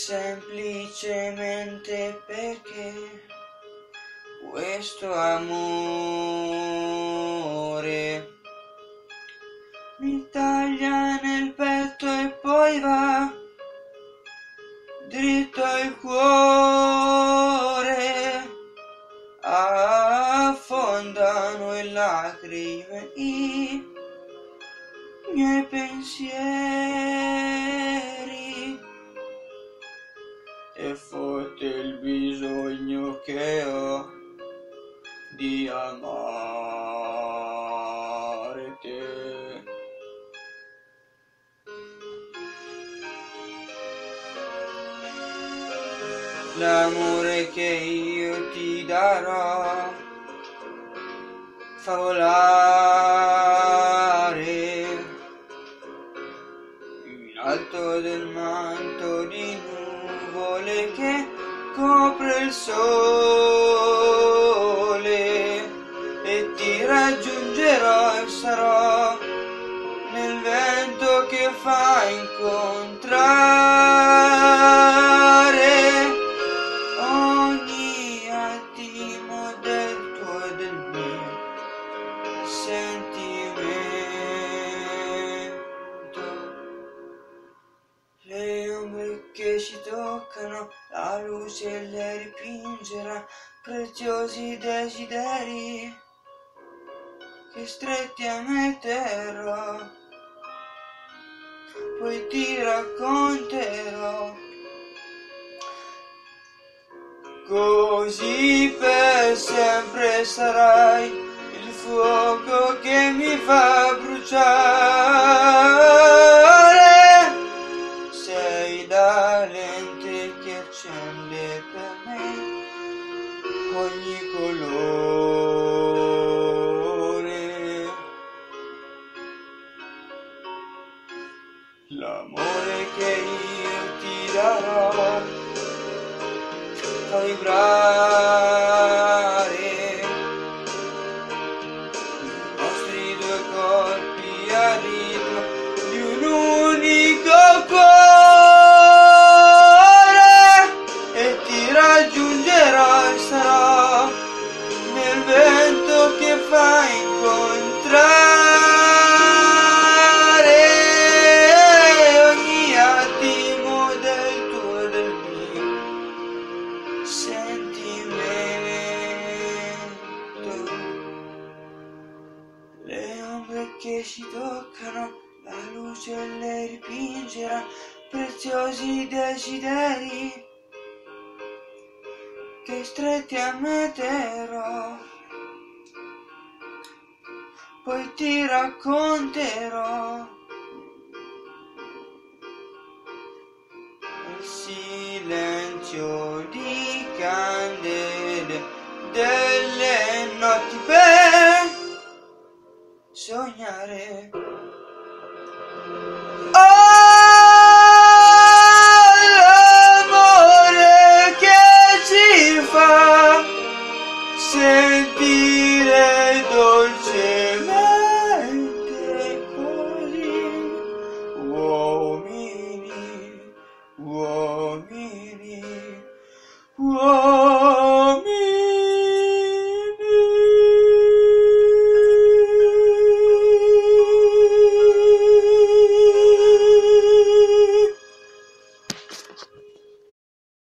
semplicemente perché questo amore mi taglia nel petto e poi va dritto al cuore, affondano in lacrime i miei pensieri e fotte il bisogno che ho di amare te. L'amore che io ti darò fa volare in alto del manto di nuvole che copre il sole, e ti raggiungerò e sarò nel vento che fa incontrare ogni attimo del tuo e del mio sentimento. Le ombre che ci toccano, la luce le ripingerà, preziosi desideri che stretti a me terrò. Poi ti racconterò, così per sempre sarai il fuoco che mi fa bruciare. Sei la lente che accende per me ogni colore. L'amore che io ti darò fa vibrare i nostri due corpi al ritmo di un unico cuore, e ti raggiungerò e sarò nel vento che fa incontrare ogni attimo del tuo e del mio sentimento. Le ombre che ci toccano, la luce le ripingerà, preziosi desideri che stretti a me terrò. Poi ti racconterò il silenzio di candele delle notti per sognare.